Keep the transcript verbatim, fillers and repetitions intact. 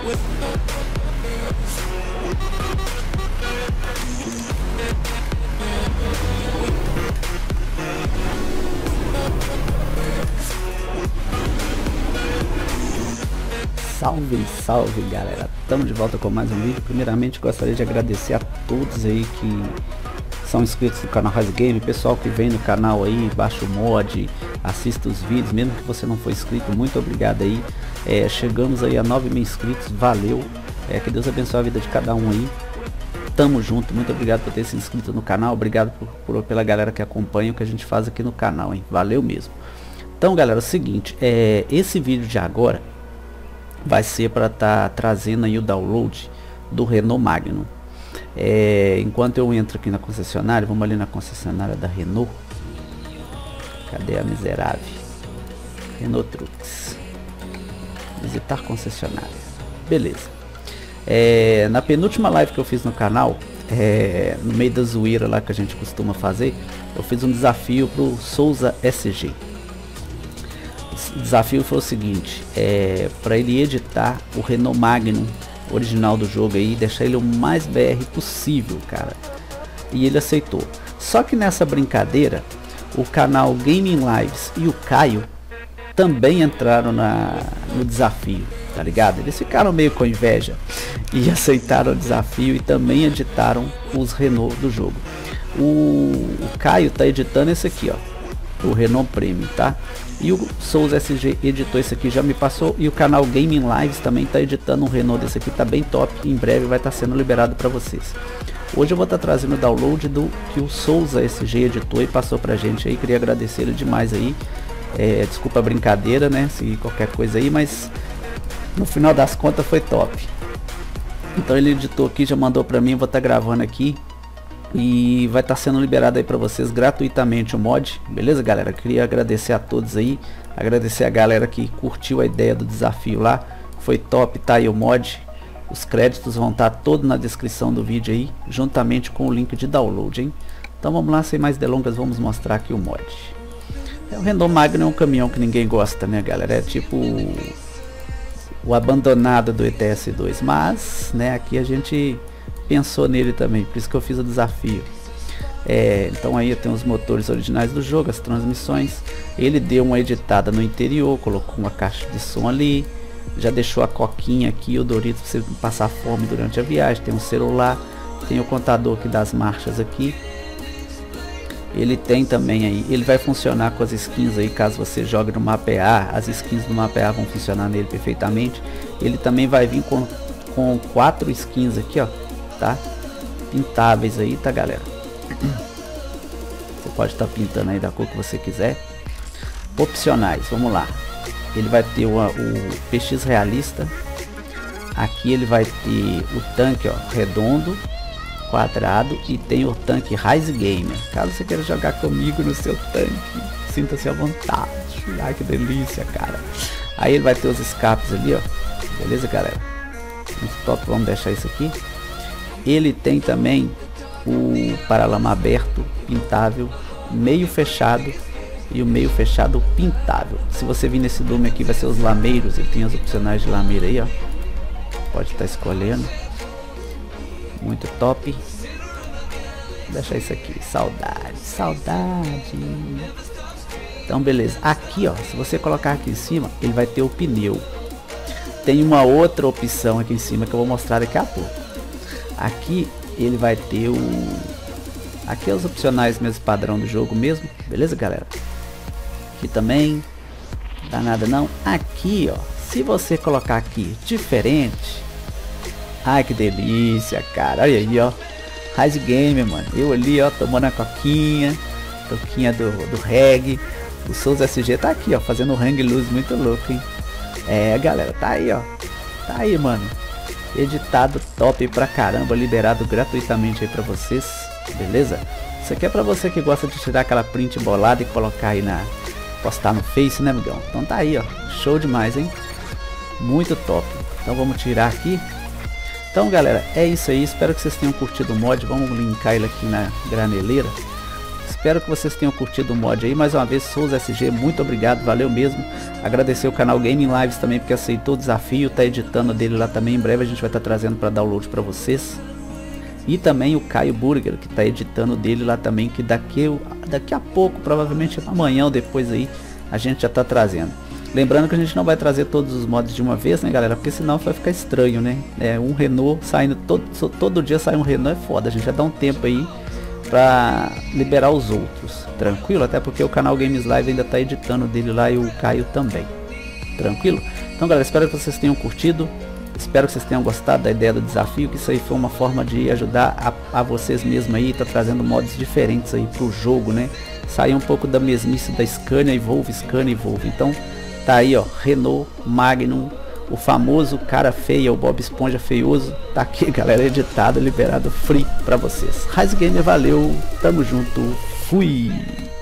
Salve, salve galera, estamos de volta com mais um vídeo. Primeiramente gostaria de agradecer a todos aí que são inscritos no canal Rise Game, pessoal que vem no canal aí, baixa o mod, assista os vídeos, mesmo que você não for inscrito, muito obrigado aí. É, chegamos aí a nove mil inscritos, valeu, é, que Deus abençoe a vida de cada um aí. Tamo junto, muito obrigado por ter se inscrito no canal, obrigado por, por, pela galera que acompanha o que a gente faz aqui no canal, hein, valeu mesmo. Então galera, é o seguinte, é, esse vídeo de agora vai ser para estar tá trazendo aí o download do Renault Magnum. É, enquanto eu entro aqui na concessionária, vamos ali na concessionária da Renault. Cadê a miserável? Renault Trucks. Visitar concessionária. Beleza. É, na penúltima live que eu fiz no canal, é, no meio da zoeira lá que a gente costuma fazer, eu fiz um desafio pro Souza S G. O desafio foi o seguinte, é, para ele editar o Renault Magnum original do jogo aí, deixar ele o mais B R possível, cara. E ele aceitou. Só que nessa brincadeira, o canal Gaming Lives e o Caio também entraram na, no desafio, tá ligado? Eles ficaram meio com inveja e aceitaram o desafio e também editaram os Renault do jogo. O, o Caio tá editando esse aqui, ó, o Renault Premium, tá? E o Souza S G editou esse aqui, já me passou. E o canal Gaming Lives também está editando um Renault desse aqui, tá bem top. Em breve vai estar tá sendo liberado para vocês. Hoje eu vou estar tá trazendo o download do que o Souza S G editou e passou pra gente aí. Queria agradecer ele demais aí. É, desculpa a brincadeira, né? Se qualquer coisa aí, mas no final das contas foi top. Então ele editou aqui, já mandou para mim, vou estar tá gravando aqui. E vai estar tá sendo liberado aí para vocês gratuitamente o mod, beleza galera? Queria agradecer a todos aí, agradecer a galera que curtiu a ideia do desafio lá, foi top, tá aí o mod. Os créditos vão estar tá todos na descrição do vídeo aí, juntamente com o link de download, hein? Então vamos lá, sem mais delongas, vamos mostrar aqui o mod. É, o Renault Magnum é um caminhão que ninguém gosta, né galera? É tipo o, o abandonado do E T S dois, mas né, aqui a gente pensou nele também, por isso que eu fiz o desafio. É, então aí tem os motores originais do jogo, as transmissões. Ele deu uma editada no interior, colocou uma caixa de som ali, já deixou a coquinha aqui, o Doritos pra você passar fome durante a viagem. Tem um celular, tem o contador aqui das marchas aqui. Ele tem também aí, ele vai funcionar com as skins aí, caso você jogue no Mapear, as skins do Mapear vão funcionar nele perfeitamente. Ele também vai vir com, com quatro skins aqui, ó, tá? Pintáveis aí, tá galera? Você pode estar tá pintando aí da cor que você quiser. Opcionais, vamos lá. Ele vai ter o, o P X realista. Aqui ele vai ter o tanque, ó, redondo, quadrado, e tem o tanque Rise Gamer. Caso você queira jogar comigo no seu tanque, sinta-se à vontade. Ai que delícia, cara. Aí ele vai ter os escapes ali, ó. Beleza, galera? Muito top, vamos deixar isso aqui. Ele tem também o paralama aberto pintável, meio fechado e o meio fechado pintável. Se você vir nesse dome aqui, vai ser os lameiros. Ele tem as opcionais de lameira aí, ó. Pode estar escolhendo. Muito top. Vou deixar isso aqui. Saudade, saudade. Então beleza. Aqui, ó, se você colocar aqui em cima, ele vai ter o pneu. Tem uma outra opção aqui em cima que eu vou mostrar daqui a pouco. Aqui ele vai ter o... Aqui é os opcionais mesmo, padrão do jogo mesmo. Beleza, galera? Aqui também. Não dá nada não. Aqui, ó. Se você colocar aqui diferente. Ai, que delícia, cara. Olha aí, ó. Rise Game, mano. Eu ali, ó, tomando a coquinha. Coquinha do, do reggae. O Souza S G tá aqui, ó. Fazendo um hang loose muito louco, hein? É, galera. Tá aí, ó. Tá aí, mano. Editado top pra caramba, liberado gratuitamente aí pra vocês, beleza? Isso aqui é pra você que gosta de tirar aquela print bolada e colocar aí na... postar no Face, né, amigão? Então tá aí, ó, show demais, hein? Muito top. Então vamos tirar aqui. Então galera, é isso aí, espero que vocês tenham curtido o mod. Vamos linkar ele aqui na graneleira. Espero que vocês tenham curtido o mod aí. Mais uma vez, Souza S G, muito obrigado, valeu mesmo. Agradecer o canal Gaming Lives também, porque aceitou o desafio, tá editando dele lá também. Em breve a gente vai estar tá trazendo para download para vocês. E também o Caio Burger, que tá editando dele lá também, que daqui, daqui a pouco, provavelmente amanhã ou depois aí, a gente já tá trazendo. Lembrando que a gente não vai trazer todos os mods de uma vez, né, galera? Porque senão vai ficar estranho, né? É, um Renault saindo, todo, todo dia sai um Renault, é foda. A gente já dá um tempo aí pra liberar os outros. Tranquilo? Até porque o canal Games Live ainda tá editando dele lá e o Caio também. Tranquilo? Então, galera, espero que vocês tenham curtido. Espero que vocês tenham gostado da ideia do desafio, que isso aí foi uma forma de ajudar a, a vocês mesmos aí, tá trazendo mods diferentes aí pro jogo, né? Sair um pouco da mesmice da Scania e Volvo, Scania e Volvo. Então, tá aí, ó, Renault, Magnum, o famoso cara feio, o Bob Esponja feioso, tá aqui, galera, editado, liberado, free pra vocês. Rise Gamer, valeu, tamo junto, fui!